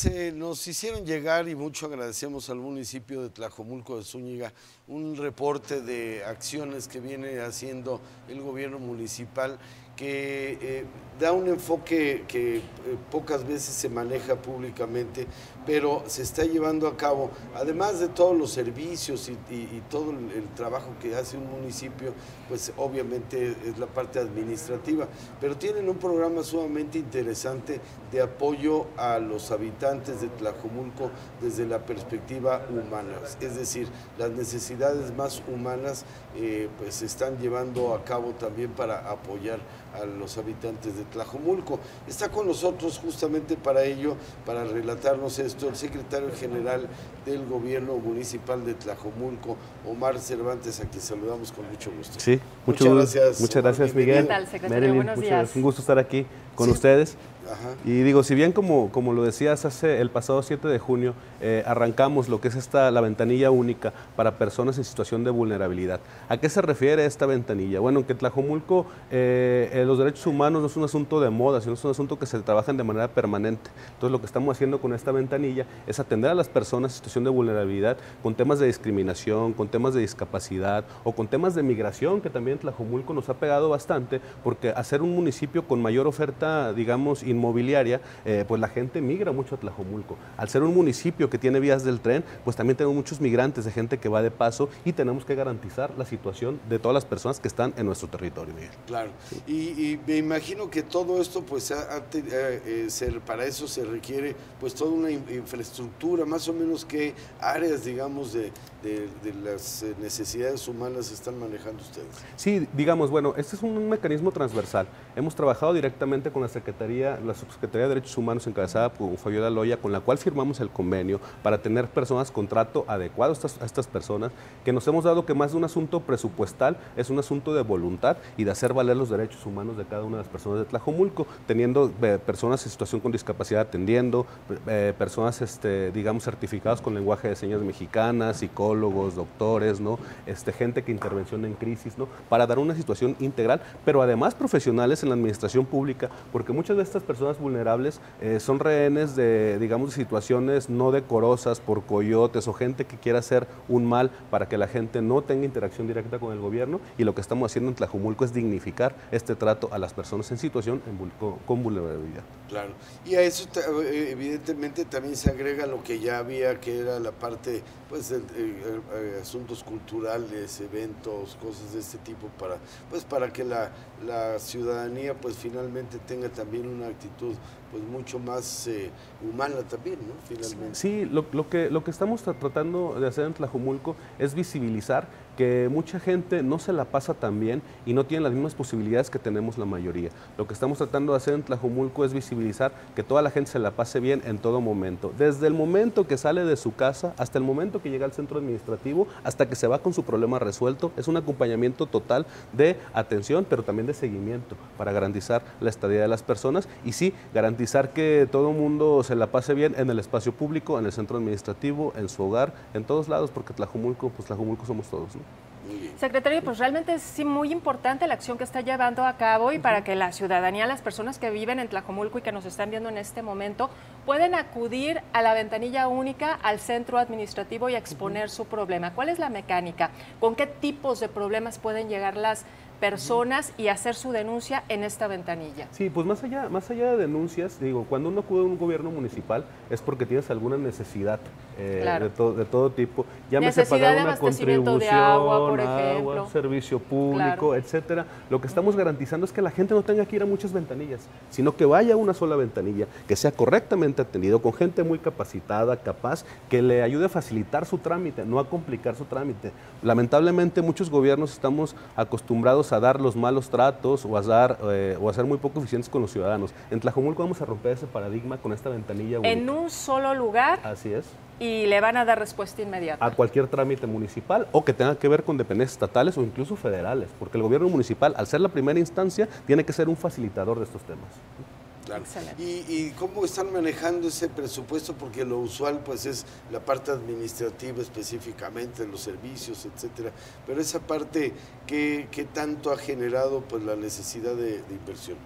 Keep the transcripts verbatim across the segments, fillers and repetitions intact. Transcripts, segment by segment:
Se nos hicieron llegar, y mucho agradecemos al municipio de Tlajomulco de Zúñiga, un reporte de acciones que viene haciendo el gobierno municipal que eh, da un enfoque que eh, pocas veces se maneja públicamente, pero se está llevando a cabo, además de todos los servicios y, y, y todo el, el trabajo que hace un municipio, pues obviamente es la parte administrativa, pero tienen un programa sumamente interesante de apoyo a los habitantes de Tlajomulco desde la perspectiva humana, es decir, las necesidades más humanas eh, pues se están llevando a cabo también para apoyar a los habitantes de Tlajomulco. Está con nosotros justamente para ello, para relatarnos esto, el secretario general del gobierno municipal de Tlajomulco, Omar Cervantes, a quien saludamos con mucho gusto. Sí, mucho, muchas gracias. Muchas gracias, Miguel. ¿Qué tal, secretario? Marilyn, Buenos días. Es un gusto estar aquí con sí. ustedes. Ajá. Y digo, si bien como, como lo decías hace el pasado siete de junio, eh, arrancamos lo que es esta, la ventanilla única para personas en situación de vulnerabilidad. ¿A qué se refiere esta ventanilla? Bueno, que Tlajomulco, eh, eh, los derechos humanos no es un asunto de moda, sino es un asunto que se trabaja de manera permanente. Entonces lo que estamos haciendo con esta ventanilla es atender a las personas en situación de vulnerabilidad con temas de discriminación, con temas de discapacidad o con temas de migración, que también Tlajomulco nos ha pegado bastante, porque hacer un municipio con mayor oferta, digamos, inmobiliaria, eh, pues la gente migra mucho a Tlajomulco. Al ser un municipio que tiene vías del tren, pues también tenemos muchos migrantes, de gente que va de paso, y tenemos que garantizar la situación de todas las personas que están en nuestro territorio, Miguel. Claro, sí. y, y me imagino que todo esto, pues a, a, eh, ser, para eso se requiere pues toda una infraestructura, más o menos qué áreas, digamos, de, de, de las necesidades humanas están manejando ustedes. Sí, digamos, bueno, este es un mecanismo transversal. Hemos trabajado directamente con la Secretaría, la Subsecretaría de Derechos Humanos encabezada por Fabiola Loya, con la cual firmamos el convenio para tener personas con trato adecuado a estas, a estas personas, que nos hemos dado que más de un asunto presupuestal es un asunto de voluntad y de hacer valer los derechos humanos de cada una de las personas de Tlajomulco, teniendo eh, personas en situación con discapacidad atendiendo, eh, personas, este, digamos, certificadas con lenguaje de señas mexicanas, psicólogos, doctores, ¿no? Este, gente que intervención en crisis, ¿no? Para dar una situación integral, pero además profesionales en la administración pública, porque muchas de estas personas vulnerables eh, son rehenes de, digamos, de situaciones no decorosas por coyotes o gente que quiera hacer un mal para que la gente no tenga interacción directa con el gobierno, y lo que estamos haciendo en Tlajomulco es dignificar este trato a las personas en situación en, con, con vulnerabilidad. Claro, y a eso evidentemente también se agrega lo que ya había, que era la parte, pues, de, de, de asuntos culturales, eventos, cosas de este tipo, para, pues, para que la, la ciudadanía, pues, finalmente tenga también una actitud, pues, mucho más eh, humana también, ¿no? Finalmente. Sí, lo, lo, que, lo que estamos tratando de hacer en Tlajomulco es visibilizar que mucha gente no se la pasa tan bien y no tiene las mismas posibilidades que tenemos la mayoría. Lo que estamos tratando de hacer en Tlajomulco es visibilizar que toda la gente se la pase bien en todo momento, desde el momento que sale de su casa hasta el momento que llega al centro administrativo, hasta que se va con su problema resuelto. Es un acompañamiento total de atención, pero también de seguimiento para garantizar la estadía de las personas y sí, garantizar que todo el mundo se la pase bien en el espacio público, en el centro administrativo, en su hogar, en todos lados, porque Tlajomulco, pues Tlajomulco somos todos, ¿no? Secretario, pues realmente es sí, muy importante la acción que está llevando a cabo y uh-huh. para que la ciudadanía, las personas que viven en Tlajomulco y que nos están viendo en este momento, pueden acudir a la ventanilla única, al centro administrativo y exponer uh-huh. su problema. ¿Cuál es la mecánica? ¿Con qué tipos de problemas pueden llegar las personas y hacer su denuncia en esta ventanilla? Sí, pues más allá, más allá de denuncias, digo, cuando uno acude a un gobierno municipal es porque tienes alguna necesidad eh, claro. de, to, de todo tipo. Llámese necesidad pagar de una abastecimiento contribución, de agua, por ejemplo. agua, servicio público, claro. etcétera. Lo que estamos garantizando es que la gente no tenga que ir a muchas ventanillas, sino que vaya a una sola ventanilla, que sea correctamente atendido, con gente muy capacitada, capaz, que le ayude a facilitar su trámite, no a complicar su trámite. Lamentablemente muchos gobiernos estamos acostumbrados a dar los malos tratos o a, dar, eh, o a ser muy poco eficientes con los ciudadanos. En Tlajomulco vamos a romper ese paradigma con esta ventanilla única. En un solo lugar. Así es. Y le van a dar respuesta inmediata. A cualquier trámite municipal o que tenga que ver con dependencias estatales o incluso federales, porque el gobierno municipal, al ser la primera instancia, tiene que ser un facilitador de estos temas. Claro. ¿Y, ¿Y cómo están manejando ese presupuesto? Porque lo usual pues es la parte administrativa específicamente, los servicios, etcétera. Pero esa parte, ¿qué, qué tanto ha generado pues la necesidad de, de inversión?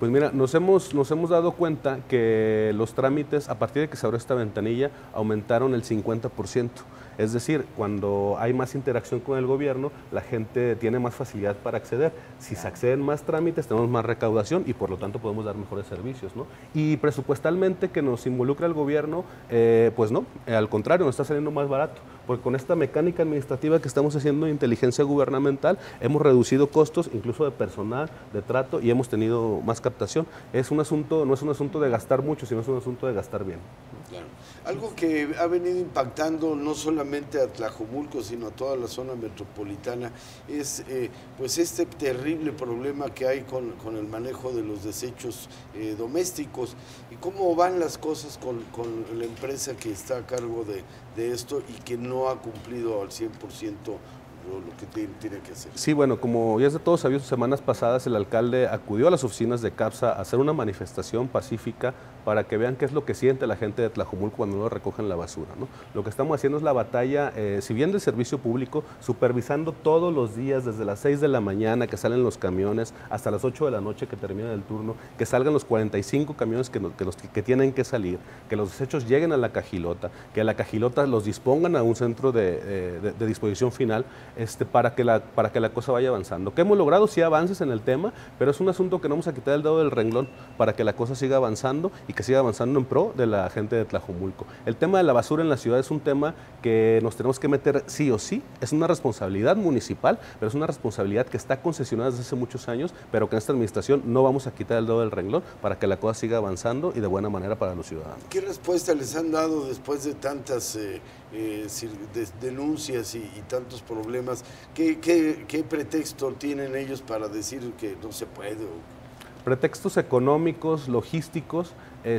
Pues mira, nos hemos, nos hemos dado cuenta que los trámites, a partir de que se abrió esta ventanilla, aumentaron el cincuenta por ciento. Es decir, cuando hay más interacción con el gobierno, la gente tiene más facilidad para acceder. Si se acceden más trámites, tenemos más recaudación y por lo tanto podemos dar mejores servicios, ¿no? Y presupuestalmente que nos involucra el gobierno, eh, pues no, eh, al contrario, nos está saliendo más barato. Porque con esta mecánica administrativa que estamos haciendo de inteligencia gubernamental, hemos reducido costos, incluso de personal, de trato, y hemos tenido más captación. Es un asunto, no es un asunto de gastar mucho, sino es un asunto de gastar bien. Claro. Algo que ha venido impactando no solamente a Tlajomulco, sino a toda la zona metropolitana, es eh, pues este terrible problema que hay con, con el manejo de los desechos eh, domésticos. ¿Y cómo van las cosas con, con la empresa que está a cargo de, de esto y que no ha cumplido al cien por ciento lo que tiene, tiene que hacer? Sí, bueno, como ya es de todos sabidos, semanas pasadas el alcalde acudió a las oficinas de CAPSA a hacer una manifestación pacífica para que vean qué es lo que siente la gente de Tlajomulco cuando no recogen la basura, ¿no? Lo que estamos haciendo es la batalla, eh, si bien del servicio público, supervisando todos los días, desde las seis de la mañana que salen los camiones, hasta las ocho de la noche que termina el turno, que salgan los cuarenta y cinco camiones que, que, los, que tienen que salir, que los desechos lleguen a la cajilota, que a la cajilota los dispongan a un centro de, de, de disposición final, Este, para, que la, para que la cosa vaya avanzando. ¿Qué hemos logrado? Sí, avances en el tema, pero es un asunto que no vamos a quitar el dedo del renglón para que la cosa siga avanzando y que siga avanzando en pro de la gente de Tlajomulco. El tema de la basura en la ciudad es un tema que nos tenemos que meter sí o sí, es una responsabilidad municipal, pero es una responsabilidad que está concesionada desde hace muchos años, pero que en esta administración no vamos a quitar el dedo del renglón para que la cosa siga avanzando y de buena manera para los ciudadanos. ¿Qué respuesta les han dado después de tantas eh, eh, de, denuncias y, y tantos problemas? ¿Qué, qué, ¿Qué pretexto tienen ellos para decir que no se puede? Pretextos económicos, logísticos,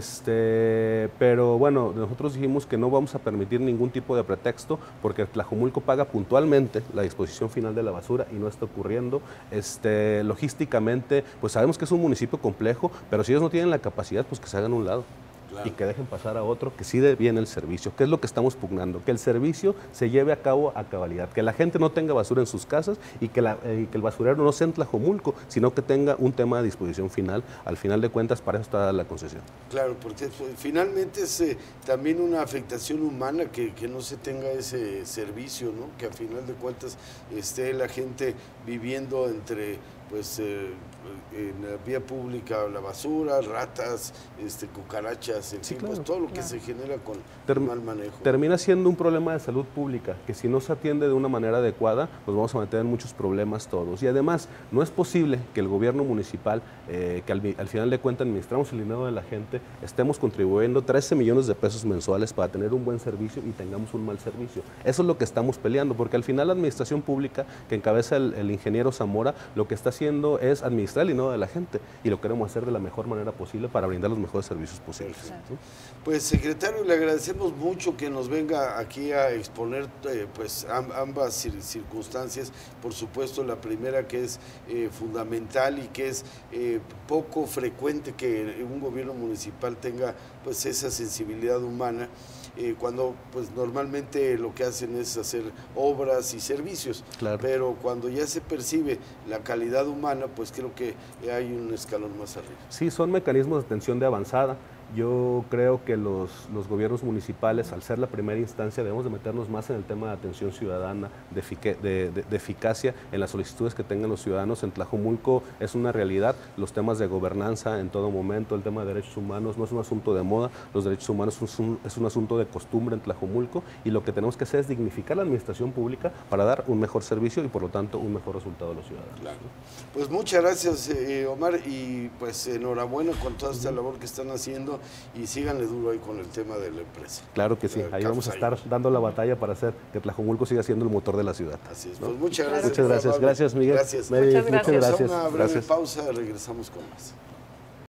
este, pero bueno, nosotros dijimos que no vamos a permitir ningún tipo de pretexto porque Tlajomulco paga puntualmente la disposición final de la basura y no está ocurriendo. Este, logísticamente, pues sabemos que es un municipio complejo, pero si ellos no tienen la capacidad, pues que se hagan a un lado. Claro. Y que dejen pasar a otro que sí dé bien el servicio, que es lo que estamos pugnando, que el servicio se lleve a cabo a cabalidad, que la gente no tenga basura en sus casas y que, la, eh, que el basurero no sea en Tlajomulco, sino que tenga un tema de disposición final. Al final de cuentas, para eso está la concesión. Claro, porque pues, finalmente es eh, también una afectación humana que, que no se tenga ese servicio, ¿no? Que al final de cuentas esté la gente viviendo entre pues eh, en la vía pública la basura, ratas, este, cucarachas, en sí, fin, claro, pues todo lo que claro. se genera con Term mal manejo. Termina siendo un problema de salud pública, que si no se atiende de una manera adecuada, nos vamos a meter en muchos problemas todos. Y además, no es posible que el gobierno municipal, eh, que al, al final de cuentas administramos el dinero de la gente, estemos contribuyendo trece millones de pesos mensuales para tener un buen servicio y tengamos un mal servicio. Eso es lo que estamos peleando, porque al final la administración pública que encabeza el, el ingeniero Zamora, lo que está haciendo es administrar el dinero de la gente y lo queremos hacer de la mejor manera posible para brindar los mejores servicios posibles. ¿Sí? Pues secretario, le agradecemos mucho que nos venga aquí a exponer eh, pues ambas circunstancias, por supuesto la primera que es eh, fundamental y que es eh, poco frecuente que un gobierno municipal tenga pues esa sensibilidad humana. Eh, cuando pues normalmente lo que hacen es hacer obras y servicios, claro. Pero cuando ya se percibe la calidad humana, pues creo que hay un escalón más arriba. Sí, son mecanismos de atención de avanzada. Yo creo que los, los gobiernos municipales, al ser la primera instancia, debemos de meternos más en el tema de atención ciudadana, de, efic de, de, de eficacia en las solicitudes que tengan los ciudadanos. En Tlajomulco es una realidad, los temas de gobernanza en todo momento, el tema de derechos humanos no es un asunto de moda, los derechos humanos es un, es un asunto de costumbre en Tlajomulco y lo que tenemos que hacer es dignificar la administración pública para dar un mejor servicio y por lo tanto un mejor resultado a los ciudadanos. Claro. Pues muchas gracias eh, Omar y pues enhorabuena con toda esta labor que están haciendo y síganle duro ahí con el tema de la empresa. Claro que sí, ahí vamos a estar dando la batalla para hacer que Tlajomulco siga siendo el motor de la ciudad. Así es, ¿no? pues muchas gracias. Muchas gracias, gracias Miguel. Gracias. Mary, muchas gracias. Muchas gracias. Una breve gracias. pausa, regresamos con más.